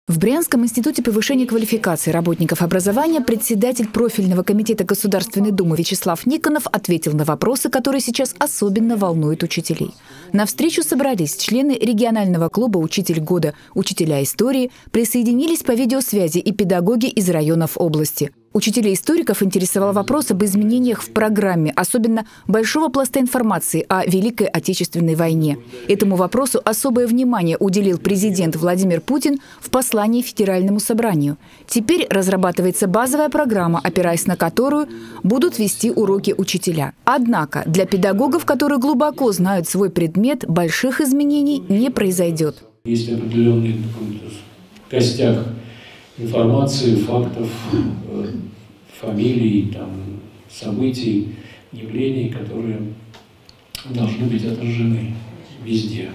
В Брянском институте повышения квалификации работников образования председатель профильного комитета Государственной Думы Вячеслав Никонов ответил на вопросы, которые сейчас особенно волнуют учителей. На встречу собрались члены регионального клуба «Учитель года», учителя истории, присоединились по видеосвязи и педагоги из районов области. Учителей историков интересовал вопрос об изменениях в программе, особенно большого пласта информации о Великой Отечественной войне. Этому вопросу особое внимание уделил президент Владимир Путин в послании Федеральному собранию. Теперь разрабатывается базовая программа, опираясь на которую будут вести уроки учителя. Однако для педагогов, которые глубоко знают свой предмет, больших изменений не произойдет. Есть определенный костяк информации, фактов, фамилий, событий, явлений, которые должны быть отражены везде.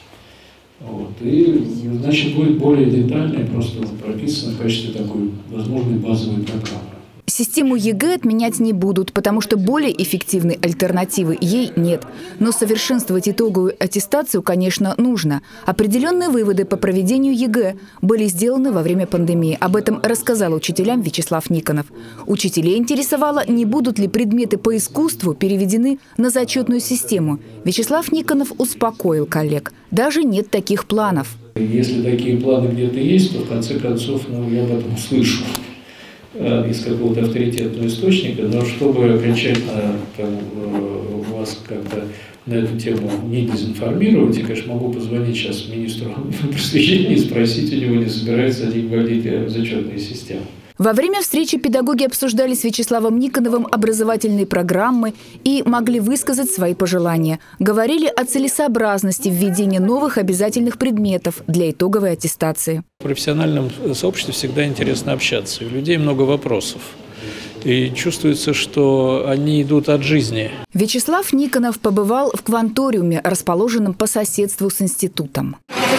И, значит, будет более детально, просто прописано в качестве такой возможной базовой программы. Систему ЕГЭ отменять не будут, потому что более эффективной альтернативы ей нет. Но совершенствовать итоговую аттестацию, конечно, нужно. Определенные выводы по проведению ЕГЭ были сделаны во время пандемии. Об этом рассказал учителям Вячеслав Никонов. Учителей интересовало, не будут ли предметы по искусству переведены на зачетную систему. Вячеслав Никонов успокоил коллег. Даже нет таких планов. Если такие планы где-то есть, то в конце концов я об этом услышу из какого-то авторитетного источника, но чтобы окончательно вас как-то на эту тему не дезинформировать, я, конечно, могу позвонить сейчас министру просвещения и спросить у него, не собирается ли вводить зачетные системы. Во время встречи педагоги обсуждали с Вячеславом Никоновым образовательные программы и могли высказать свои пожелания. Говорили о целесообразности введения новых обязательных предметов для итоговой аттестации. В профессиональном сообществе всегда интересно общаться. У людей много вопросов. И чувствуется, что они идут от жизни. Вячеслав Никонов побывал в кванториуме, расположенном по соседству с институтом.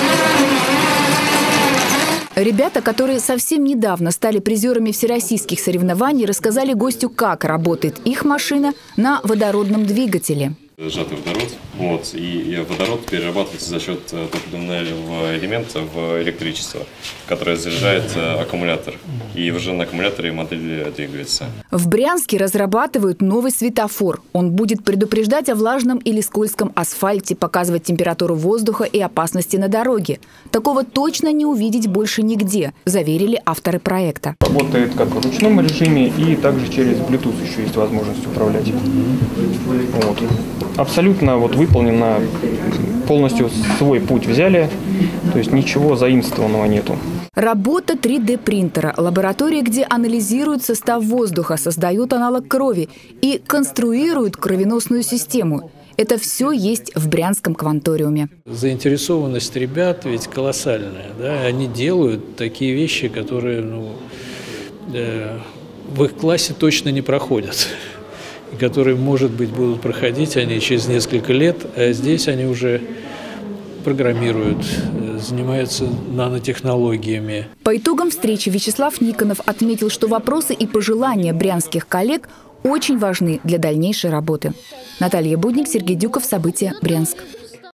Ребята, которые совсем недавно стали призерами всероссийских соревнований, рассказали гостю, как работает их машина на водородном двигателе. Сжатый водород, и водород перерабатывается за счет топливного элемента в электричество, которое заряжает аккумулятор. И уже на аккумуляторе модель двигается. В Брянске разрабатывают новый светофор. Он будет предупреждать о влажном или скользком асфальте, показывать температуру воздуха и опасности на дороге. Такого точно не увидеть больше нигде, заверили авторы проекта. Работает как в ручном режиме, и также через Bluetooth еще есть возможность управлять. Абсолютно выполнено, полностью свой путь взяли, то есть ничего заимствованного нету. Работа 3D-принтера, лаборатория, где анализируют состав воздуха, создают аналог крови и конструируют кровеносную систему. Это все есть в Брянском кванториуме. Заинтересованность ребят ведь колоссальная. Да? Они делают такие вещи, которые в их классе точно не проходят. Которые, может быть, будут проходить они через несколько лет, а здесь они уже программируют, занимаются нанотехнологиями. По итогам встречи Вячеслав Никонов отметил, что вопросы и пожелания брянских коллег очень важны для дальнейшей работы. Наталья Будник, Сергей Дюков. События. Брянск.